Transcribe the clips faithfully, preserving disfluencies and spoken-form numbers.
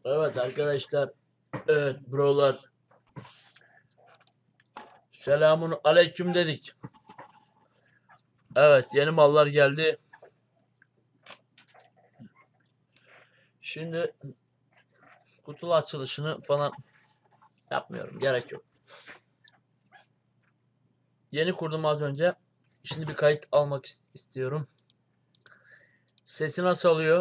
Evet arkadaşlar. Evet brolar. Selamun aleyküm dedik. Evet yeni mallar geldi. Şimdi kutu açılışını falan yapmıyorum. Gerek yok. Yeni kurdum az önce. Şimdi bir kayıt almak istiyorum. Sesi nasıl oluyor?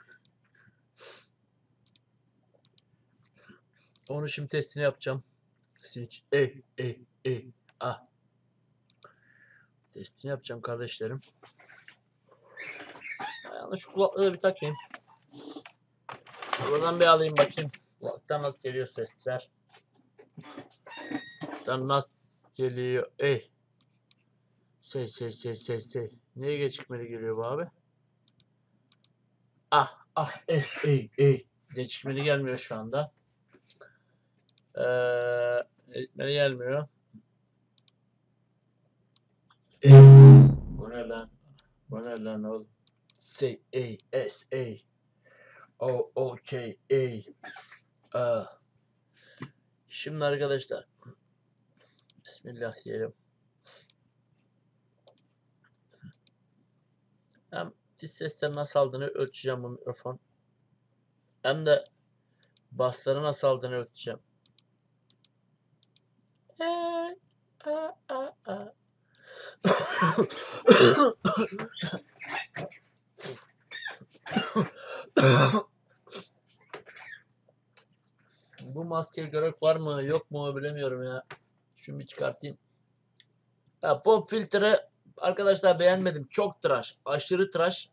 Onu şimdi testini yapacağım. Sizin için. Ey, ey, ey. Ah. Testini yapacağım kardeşlerim. Yanlış şu kulaklığı bir takayım. Buradan bir alayım bakayım. Kulaktan nasıl geliyor sesler? Kulaktan nasıl geliyor? Ey. Şey şey şey şey şey. Neye gecikmeli geliyor bu abi? Ah ah ey ey ey. Gecikmeli gelmiyor şu anda. Ee, gecikmeli gelmiyor. Ey. Bu ne lan? Bu ne lan oğlum? Say ey s ey. O okey ey. Ah. Şimdi arkadaşlar. Bismillah diyelim. Hem tiz sesleri nasıl aldığını ölçeceğim bu mikrofon. Hem de basları nasıl aldığını ölçeceğim. Eee, a, a, a. Bu maskeye gerek var mı yok mu bilemiyorum ya. Şunu bir çıkartayım. Ya, pop filtre arkadaşlar beğenmedim. Çok tıraş. Aşırı tıraş.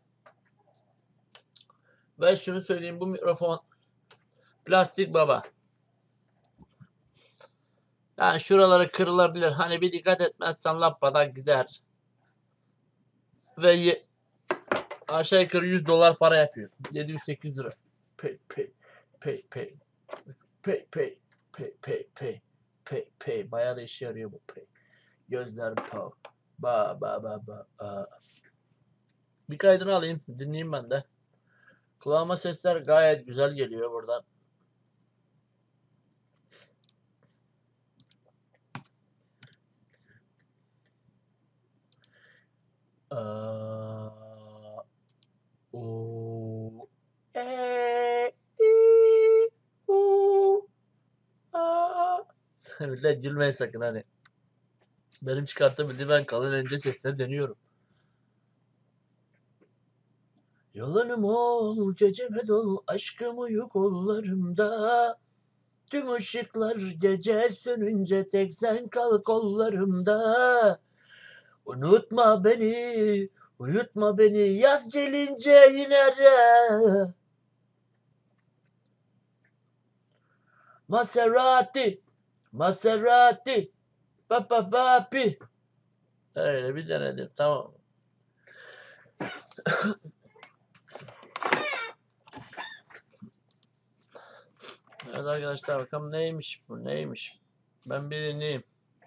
Ve şunu söyleyeyim, bu mikrofon plastik baba. Yani şuraları kırılabilir. Hani bir dikkat etmezsen lampadan gider. Ve aşağı yukarı yüz dolar para yapıyor. yedi yüz sekiz yüz lira. Pay pay pay pay pay pay pay pay pay pay pay. Bayağı da işe yarıyor bu pay. Gözler pav. Ba ba ba ba. Aa. Bir kaydını alayım. Dinleyeyim ben de. Kulağıma sesler gayet güzel geliyor buradan. Aa, o, e, i, u, a. Millet gülmeyin sakın hani. Benim çıkartabildiğim ben kalın ince sesleri deniyorum. Yalanım ol, geceme dol, aşkım uyu kollarımda. Tüm ışıklar gece sönünce tek sen kal kollarımda. Unutma beni, uyutma beni, yaz gelince yine de. Maserati, Maserati, papa papi. Öyle bir denedim, tamam. Evet arkadaşlar, bakalım neymiş bu, neymiş. Ben bir dinleyeyim.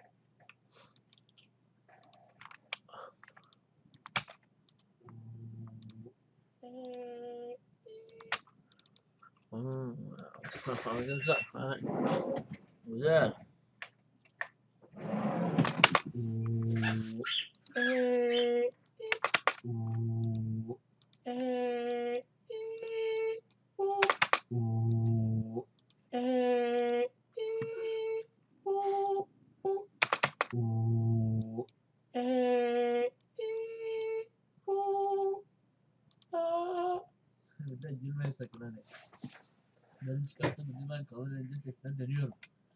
Hmm. Güzel. Güzel. Ben girmeye sakın hani. Benim çıkartabildiğim ben kalın ince sesler deniyorum.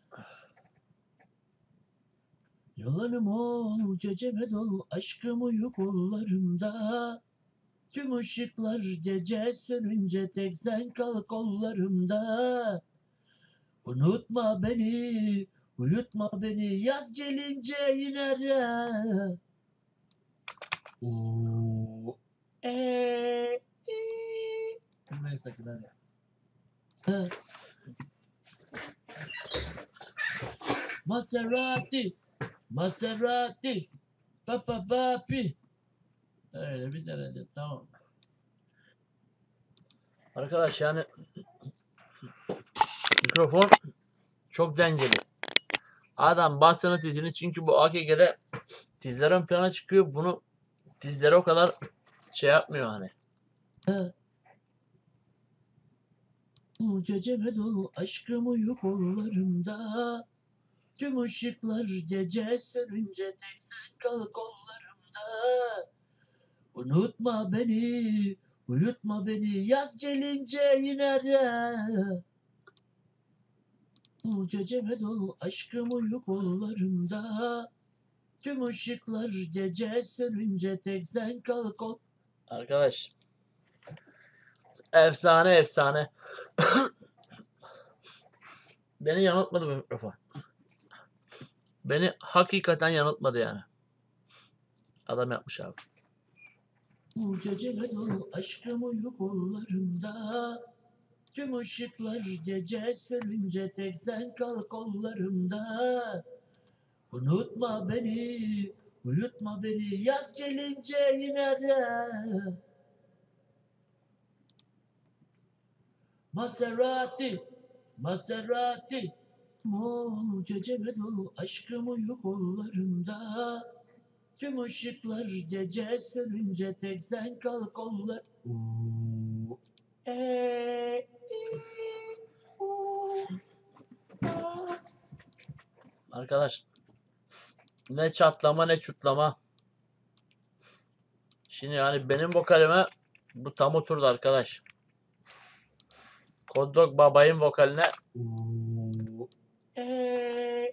Yalanım ol, geceme dol, aşkım uyu kollarımda. Tüm ışıklar gece sönünce tek sen kal kollarımda. Unutma beni, uyutma beni, yaz gelince yine de. Oo, eee, Gülmeyin sakın hani. Maserati, Maserati, papa papi. Öyle bir denedim, tamam. Arkadaş yani mikrofon çok dengeli. Adam bastığını tizini, çünkü bu A K G'de tizler ön plana çıkıyor. Bunu tizleri o kadar şey yapmıyor hani. Geceme dolu aşkım uyu kollarımda. Tüm ışıklar gece sönünce tek sen kal kollarımda. Unutma beni, uyutma beni, yaz gelince yine de. Geceme dolu aşkım uyu kollarımda. Tüm ışıklar gece sönünce tek sen kal kol. Arkadaş. Efsane efsane. Beni yanıltmadı bu mikrofon. Beni hakikaten yanıltmadı yani. Adam yapmış abi. Geceme dolu aşkım uyu kollarımda. Tüm ışıklar gece sönünce tek sen kal kollarımda. Unutma beni, uyutma beni, yaz gelince yine de. Maserati, Maserati. Oh, geceme dolu aşkım uyu kollarımda. Tüm ışıklar gece sönünce tek sen kal kollar. Eee, Arkadaş, ne çatlama ne çutlama. Şimdi yani benim vokalime bu tam oturdu arkadaş. Kodok babayın vokaline. Eee,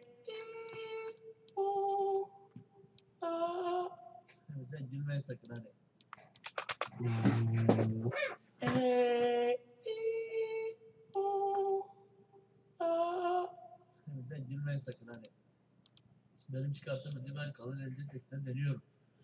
Sen gülmeyin sakın hadi. Eee, Sen gülmeyin sakın hadi. Benim çıkartamadığım ben kalın elde sesten deniyorum.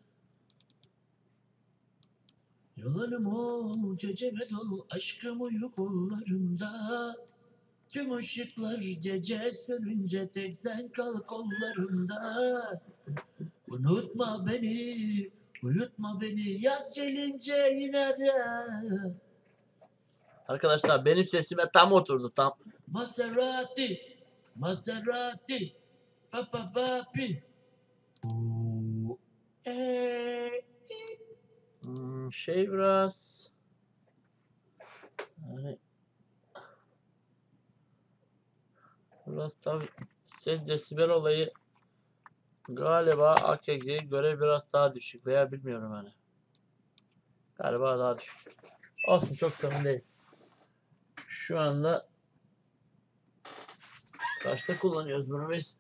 Yalanım ol, geceme dolu, aşkım uyu kollarımda. Tüm ışıklar gece sönünce tek sen kal kollarımda. Unutma beni, uyutma beni, yaz gelince yine de. Arkadaşlar benim sesime tam oturdu tam. Maserati, Maserati, papa papi. Eee. Hmm, şey biraz yani biraz tabi ses desibel olayı galiba A K G'ye göre biraz daha düşük veya bilmiyorum hani. Galiba daha düşük. Olsun, çok sorun değil. Şu anda kaçta kullanıyoruz bunu biz?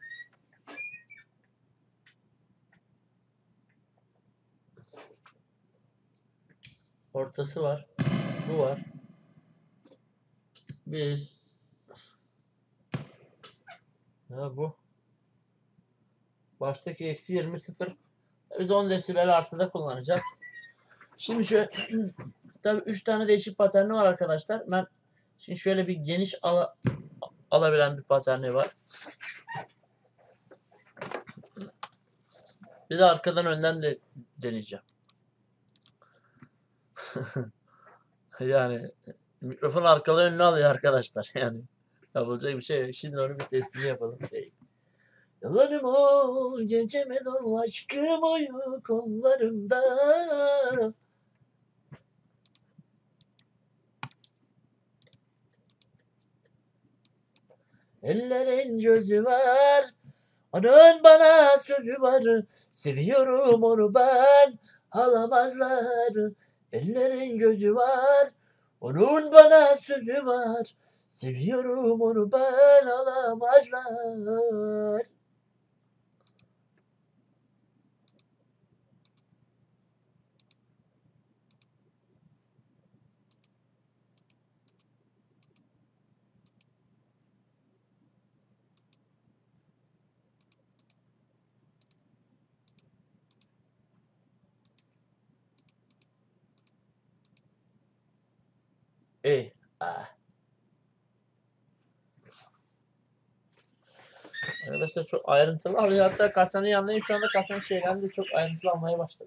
Ortası var. Bu var. Biz ya bu baştaki eksi yirmi sıfır. Biz on desibel artıda kullanacağız. Şimdi şu tabi üç tane değişik paterni var arkadaşlar. Ben şimdi şöyle bir geniş ala, alabilen bir paterni var. Bir de arkadan önden de deneyeceğim. Yani mikrofon arkalı önüne alıyor arkadaşlar. Yani yapılacak bir şey yok. Şimdi onu bir testini yapalım. Yalanım ol, geceme dolu aşkım uyu kollarımda. Ellerin gözü var, onun bana sözü var. Seviyorum onu ben, alamazlar. Ellerin gözü var, onun bana sözü var. Seviyorum onu ben, alamazlar. E, a. Arkadaşlar çok ayrıntılı alıyor. Hatta kasanın yanındayım. Şu anda kasanın şeylerini de çok ayrıntılı almaya başladı.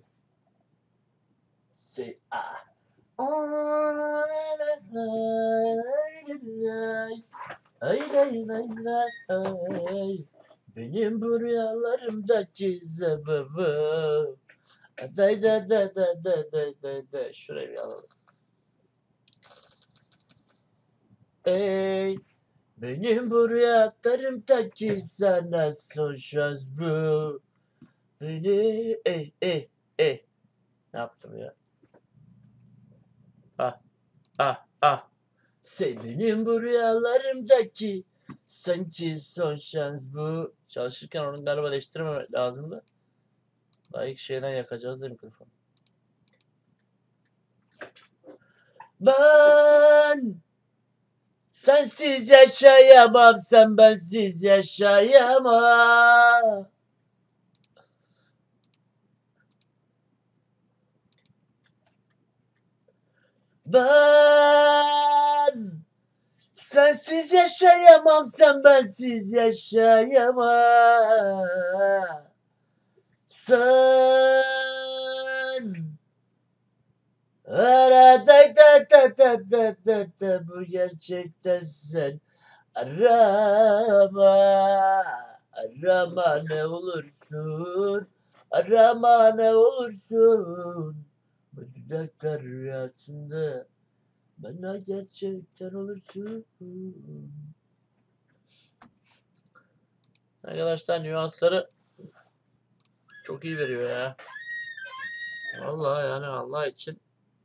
Say ah. Ay lay lay lay. Benim bu rüyalarımdaki sebebim. Day day day day day day day day. Şurayı bir alalım. Ey, benim bu rüyalarımdaki sana son şans bu. Beni ey ey ey. Ne yaptım ya? Ah ah ah. Sen benim bu rüyalarımdaki sanki son şans bu. Çalışırken onun galiba değiştirmemek lazımdı. Daha ilk şeyden yakacağız da mikrofonu. Ben sensiz yaşayamam, sen bensiz yaşayamam. Ben sensiz yaşayamam, sen bensiz yaşayamam. Sen ara da da da da da da da bu gerçekten sen arama arama ne olursun arama ne olursun bu dudaklar rüyasında bana gerçekten olursun. Arkadaşlar nüansları çok iyi veriyor ya. Vallahi yani Allah için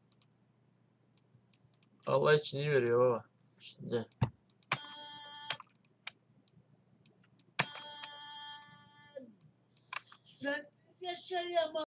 Allah için iyi veriyor baba. Şimdi sensiz yaşayamam.